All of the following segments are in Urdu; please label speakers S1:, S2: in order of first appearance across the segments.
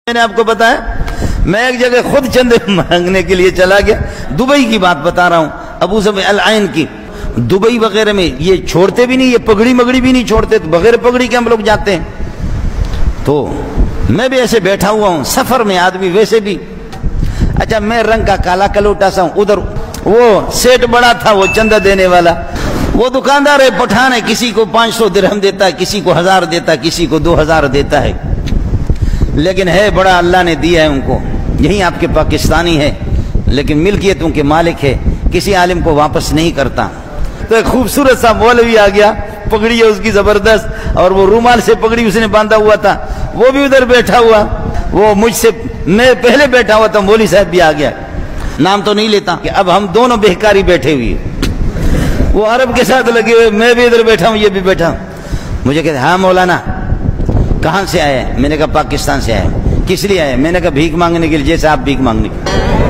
S1: میں نے آپ کو بتایا میں ایک جگہ خود چندے مانگنے کے لیے چلا گیا. دبئی کی بات بتا رہا ہوں, ابو ظبی العین کی. دبئی وغیرہ میں یہ چھوڑتے بھی نہیں, یہ پگڑی مگڑی بھی نہیں چھوڑتے, تو بغیر پگڑی کے ہم لوگ جاتے ہیں. تو میں بھی ایسے بیٹھا ہوا ہوں سفر میں, آدمی ویسے بھی. اچھا میں رنگ کا کالا کلوٹا سا ہوں, ادھر وہ سیٹ بڑا تھا وہ چندہ دینے والا, وہ دکاندار ہے پٹھان ہے, کسی کو 500 درہم دیتا ہے, کسی کو 1000 دیتا ہے, کسی کو 2000 دیتا ہے. لیکن ہے بڑا, اللہ نے دیا ہے ان کو. یہی آپ کے پاکستانی ہے لیکن ملکیتوں کے مالک ہے, کسی عالم کو واپس نہیں کرتا. تو ایک خوبصورت سا مولوی آ گیا, پگڑی ہے اس کی زبردست, اور وہ رومال سے پگڑی اس نے باندھا ہوا تھا, وہ بھی ادھر بیٹھا ہوا. وہ مجھ سے میں پہلے بیٹھا ہوا تھا, مولوی صاحب بھی آ گیا, نام تو نہیں لیتا. کہ اب ہم دونوں بہکاری بیٹھے ہوئے, وہ عرب کے ساتھ لگے ہوئے, میں بھی ادھر بیٹھا ہوں, یہ بھی بیٹھا ہوں. مجھے کہتے ہاں مولانا کہاں سے آئے؟ میں نے کہا پاکستان سے آئے. کس لیے آئے؟ میں نے کہا بھیک مانگنے کے لیے, جیسے آپ بھیک مانگنے کے.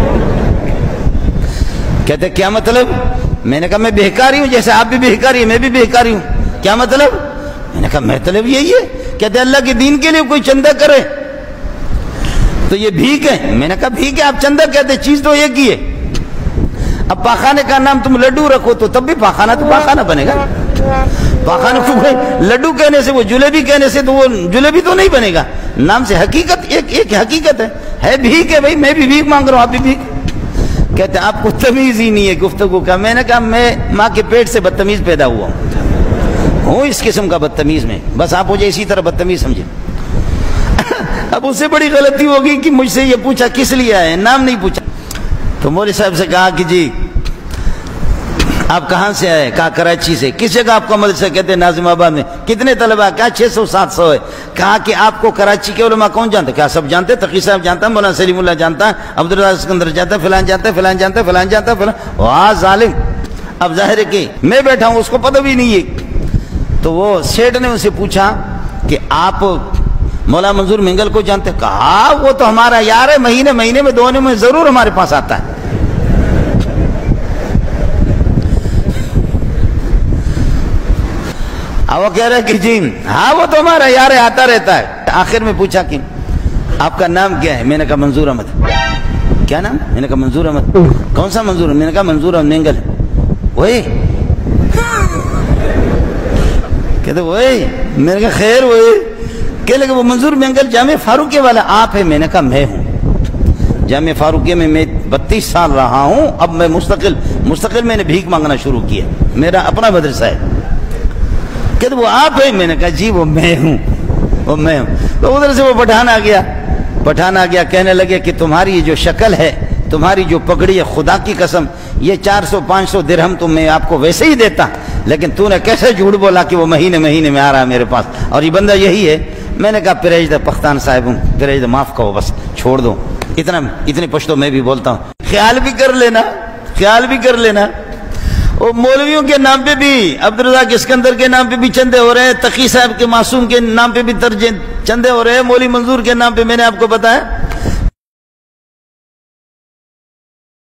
S1: کہتے کیا مطلب؟ میں نے کہا میں بہکاری ہوں, جیسے آپ بھی بہکاری ہیں میں بھی بہکاری ہوں. کیا مطلب؟ میں نے کہا مطلب یہی ہے. کہتے اللہ کے دین کے لیے کوئی چندہ کرے تو یہ بھیک ہے. میں نے کہا بھیک ہے, آپ چندہ کہتے, چیز تو ایک ہی ہے. اب پاخانے کا نام تم لڈو رکھو تو تب بھی پاخانہ تو پاخانہ بنے گا. پاخانہ کو لڈو کہنے سے, وہ جلیبی کہنے سے تو وہ جلیبی تو نہیں بنے گا. نام سے حقیقت ایک حقیقت ہے بھیک ہے. بھائی میں بھی بھیک مانگ رہا ہوں, آپ بھی بھیک. کہتے آپ کو تمیز ہی نہیں ہے گفتگو کا. میں نے کہا میں ماں کے پیٹ سے بدتمیز پیدا ہوا ہوں اس قسم کا بدتمیز میں, بس آپ مجھے اسی طرح بدتمیز سمجھے. اب اس سے بڑی غلطی ہوگی کہ مجھ سے یہ پوچھا کس لیے آئے, نام نہیں پوچھا. تو مولوی صاحب سے کہا کہ جی آپ کہاں سے آئے؟ کہا کراچی سے. کس جگہ آپ کا مدرسہ؟ کہتے ناظم آباد میں. کتنے طلبہ؟ کہا 600-700 ہے. کہا کہ آپ کو کراچی کے علماء کون جانتے؟ کیا سب جانتے؟ تقی صاحب جانتا ہے, مولانا سلیم اللہ جانتا ہے, عبدالرزاق اسکندر جانتا ہے, فلان جانتا ہے, فلان جانتا ہے, فلان جانتا ہے, فلان. واہ ظالم. اب ظاہر ہے کہ میں بیٹھا ہوں, اس کو پتہ بھی نہیں ہے. تو وہ سیٹھ نے اسے پوچھا کہ آپ مولانا منظور منگل کو جانتے؟ کہا وہ تو ہمارا یار ہے, مہینے میں دونوں میں ضرور ہمارے پاس آتا ہے. وہ کہہ رہے کہ جی ہاں وہ تو ہمارا یار ہے, آتا رہتا ہے. آخر میں پوچھا کہ آپ کا نام کیا ہے؟ میں نے کہا منظور احمد. کیا نام؟ میں نے کہا منظور احمد. کون سا منظور؟ میں نے کہا منظور احمد منگل. وہی کہتے وہی. میں نے کہا خیر وہی. کہ لگے وہ منظور منگل جامعہ فاروقیہ والا آپ ہے؟ میں نے کہا میں ہوں. جامعہ فاروقیہ میں 32 سال رہا ہوں. اب میں مستقل میں نے بھیک مانگنا شروع کیا, میرا اپنا مدرسہ ہے. کہتے وہ آپ ہیں؟ میں نے کہا جی وہ میں ہوں. تو ادھر سے وہ پٹھان آ گیا کہنے لگے کہ تمہاری جو شکل ہے, تمہاری جو پگڑی ہے, خدا کی قسم یہ 400-500 درہم تو میں آپ کو ویسے ہی دیتا, لیکن تو نے کیسے جھوٹ بولا کہ وہ مہینے میں آ رہا ہے میرے پاس, اور یہ بندہ یہی ہے. میں نے کہا پریج پختان صاحب ہوں, پریج معاف کرو, بس چھوڑ دو. اتنے پشتو میں بھی بولتا ہوں. خیال بھی کر لینا. وہ مولویوں کے نام پہ بھی, عبدالرزاق اسکندر کے نام پہ بھی چندے ہو رہے ہیں, تقی صاحب کے معصوم کے نام پہ بھی چندے ہو رہے ہیں, مولوی منظور کے نام پہ میں نے آپ کو بتایا.